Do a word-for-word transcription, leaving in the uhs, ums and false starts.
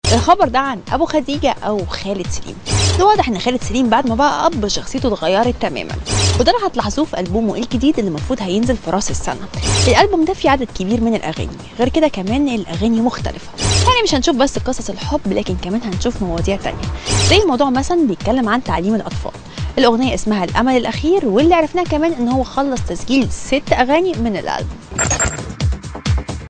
الخبر ده عن ابو خديجه او خالد سليم. ده واضح ان خالد سليم بعد ما بقى اب شخصيته اتغيرت تماما، وده اللي هتلاحظوه في البومه الجديد اللي المفروض هينزل في راس السنه. الالبوم ده فيه عدد كبير من الاغاني، غير كده كمان الاغاني مختلفه، يعني مش هنشوف بس قصص الحب لكن كمان هنشوف مواضيع تانية، زي الموضوع مثلا بيتكلم عن تعليم الاطفال. الاغنيه اسمها الامل الاخير، واللي عرفناه كمان ان هو خلص تسجيل ست اغاني من الالبوم.